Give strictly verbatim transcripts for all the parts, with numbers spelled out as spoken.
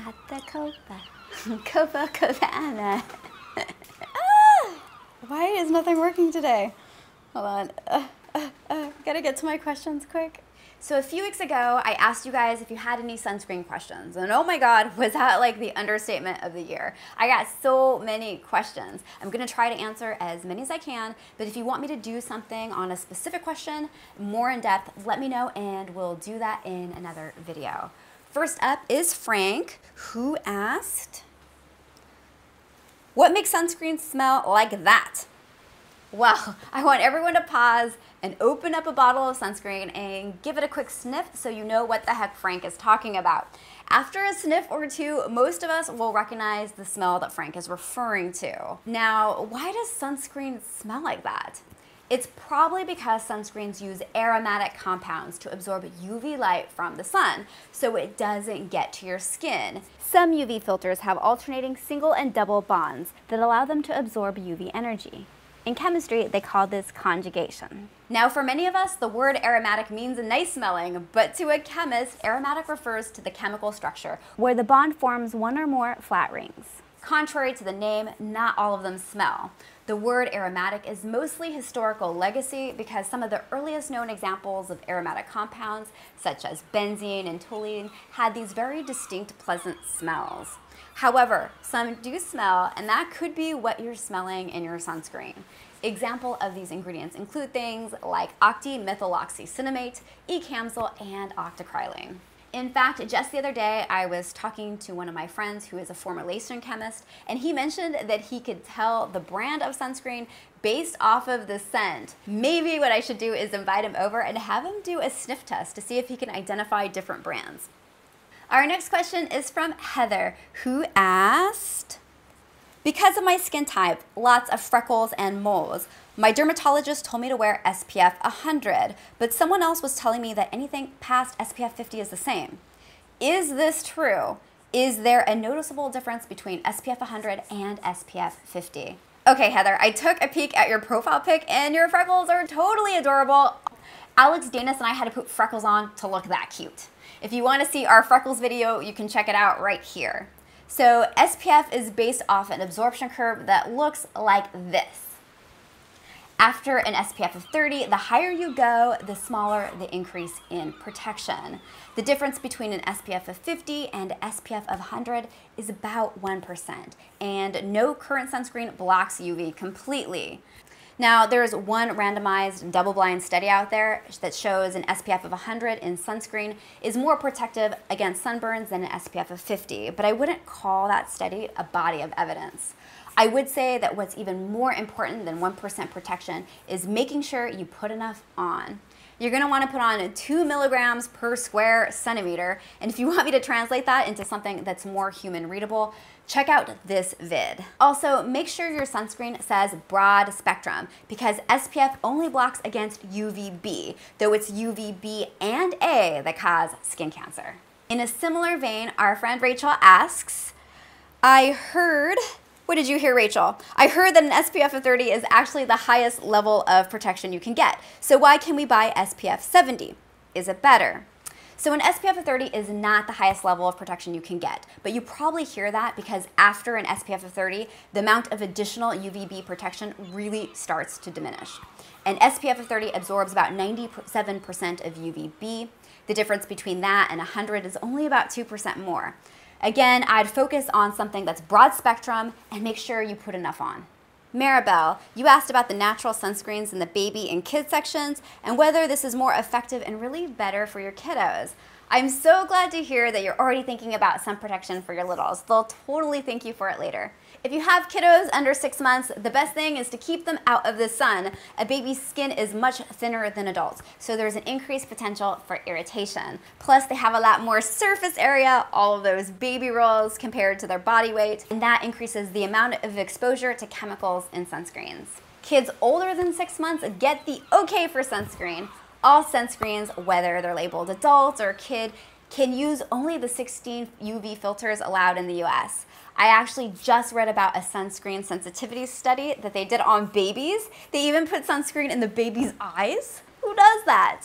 at the Copa, Copa Cabana. Ah, why is nothing working today? Hold on, uh, uh, uh, gotta get to my questions quick. So a few weeks ago, I asked you guys if you had any sunscreen questions, and oh my God, was that like the understatement of the year. I got so many questions. I'm gonna try to answer as many as I can, but if you want me to do something on a specific question, more in depth, let me know and we'll do that in another video. First up is Frank, who asked, what makes sunscreen smell like that? Well, I want everyone to pause and open up a bottle of sunscreen and give it a quick sniff so you know what the heck Frank is talking about. After a sniff or two, most of us will recognize the smell that Frank is referring to. Now, why does sunscreen smell like that? It's probably because sunscreens use aromatic compounds to absorb U V light from the sun, so it doesn't get to your skin. Some U V filters have alternating single and double bonds that allow them to absorb U V energy. In chemistry, they call this conjugation. Now, for many of us, the word aromatic means nice smelling, but to a chemist, aromatic refers to the chemical structure, where the bond forms one or more flat rings. Contrary to the name, not all of them smell. The word aromatic is mostly historical legacy because some of the earliest known examples of aromatic compounds, such as benzene and toluene, had these very distinct pleasant smells. However, some do smell, and that could be what you're smelling in your sunscreen. Example of these ingredients include things like octimethyloxycinnamate, ecamsyl, and octocrylene. In fact, just the other day, I was talking to one of my friends who is a formulation chemist, and he mentioned that he could tell the brand of sunscreen based off of the scent. Maybe what I should do is invite him over and have him do a sniff test to see if he can identify different brands. Our next question is from Heather, who asked, because of my skin type, lots of freckles and moles, my dermatologist told me to wear S P F one hundred, but someone else was telling me that anything past S P F fifty is the same. Is this true? Is there a noticeable difference between S P F one hundred and S P F fifty? Okay, Heather, I took a peek at your profile pic and your freckles are totally adorable. Alex Danis and I had to put freckles on to look that cute. If you want to see our freckles video, you can check it out right here. So S P F is based off an absorption curve that looks like this. After an S P F of thirty, the higher you go, the smaller the increase in protection. The difference between an S P F of fifty and S P F of one hundred is about one percent, and no current sunscreen blocks U V completely. Now, there's one randomized double-blind study out there that shows an S P F of one hundred in sunscreen is more protective against sunburns than an S P F of fifty, but I wouldn't call that study a body of evidence. I would say that what's even more important than one percent protection is making sure you put enough on. You're gonna wanna put on two milligrams per square centimeter, and if you want me to translate that into something that's more human readable, check out this vid. Also, make sure your sunscreen says broad spectrum because S P F only blocks against U V B, though it's U V B and A that cause skin cancer. In a similar vein, our friend Rachel asks, I heard, what did you hear, Rachel? I heard that an S P F of thirty is actually the highest level of protection you can get. So why can we buy S P F seventy? Is it better? So an S P F of thirty is not the highest level of protection you can get, but you probably hear that because after an S P F of thirty, the amount of additional U V B protection really starts to diminish. An S P F of thirty absorbs about ninety-seven percent of U V B. The difference between that and one hundred is only about two percent more. Again, I'd focus on something that's broad spectrum and make sure you put enough on. Maribel, you asked about the natural sunscreens in the baby and kid sections and whether this is more effective and really better for your kiddos. I'm so glad to hear that you're already thinking about sun protection for your littles. They'll totally thank you for it later. If you have kiddos under six months, the best thing is to keep them out of the sun. A baby's skin is much thinner than adults, so there's an increased potential for irritation. Plus, they have a lot more surface area, all of those baby rolls compared to their body weight, and that increases the amount of exposure to chemicals in sunscreens. Kids older than six months get the okay for sunscreen. All sunscreens, whether they're labeled adult or kid, can use only the sixteen U V filters allowed in the U S. I actually just read about a sunscreen sensitivity study that they did on babies. They even put sunscreen in the baby's eyes. Who does that?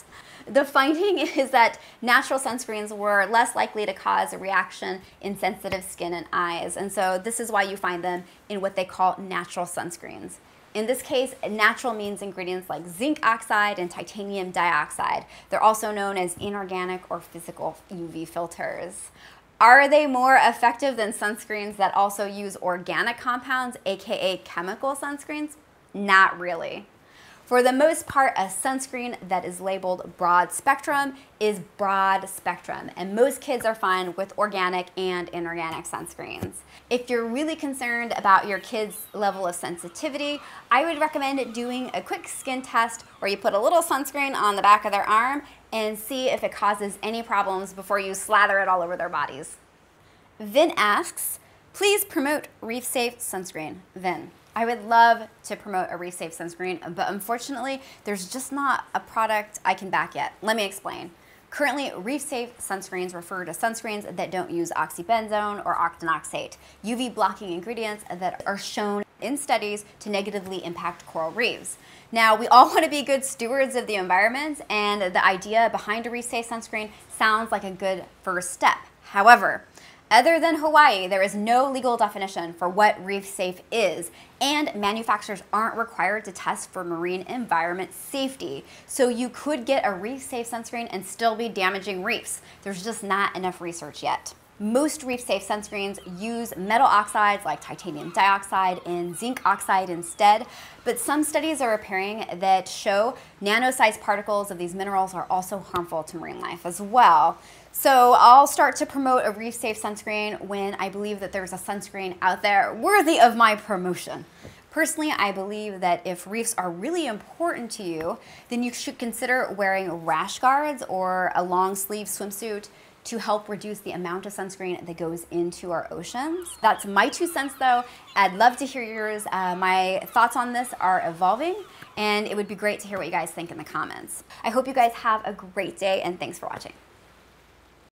The finding is that natural sunscreens were less likely to cause a reaction in sensitive skin and eyes, and so this is why you find them in what they call natural sunscreens. In this case, natural means ingredients like zinc oxide and titanium dioxide. They're also known as inorganic or physical U V filters. Are they more effective than sunscreens that also use organic compounds, aka chemical sunscreens? Not really. For the most part, a sunscreen that is labeled broad spectrum is broad spectrum, and most kids are fine with organic and inorganic sunscreens. If you're really concerned about your kids' level of sensitivity, I would recommend doing a quick skin test where you put a little sunscreen on the back of their arm and see if it causes any problems before you slather it all over their bodies. Vin asks, please promote Reef Safe sunscreen. Vin, I would love to promote a Reef Safe sunscreen, but unfortunately, there's just not a product I can back yet. Let me explain. Currently, Reef Safe sunscreens refer to sunscreens that don't use oxybenzone or octinoxate, U V blocking ingredients that are shown in studies to negatively impact coral reefs. Now, we all want to be good stewards of the environment, and the idea behind a Reef Safe sunscreen sounds like a good first step. However, other than Hawaii, there is no legal definition for what Reef Safe is, and manufacturers aren't required to test for marine environment safety. So you could get a Reef Safe sunscreen and still be damaging reefs. There's just not enough research yet. Most Reef Safe sunscreens use metal oxides like titanium dioxide and zinc oxide instead, but some studies are appearing that show nano-sized particles of these minerals are also harmful to marine life as well. So I'll start to promote a Reef Safe sunscreen when I believe that there's a sunscreen out there worthy of my promotion. Personally, I believe that if reefs are really important to you, then you should consider wearing rash guards or a long sleeve swimsuit to help reduce the amount of sunscreen that goes into our oceans. That's my two cents though. I'd love to hear yours. Uh, my thoughts on this are evolving, and it would be great to hear what you guys think in the comments. I hope you guys have a great day, and thanks for watching.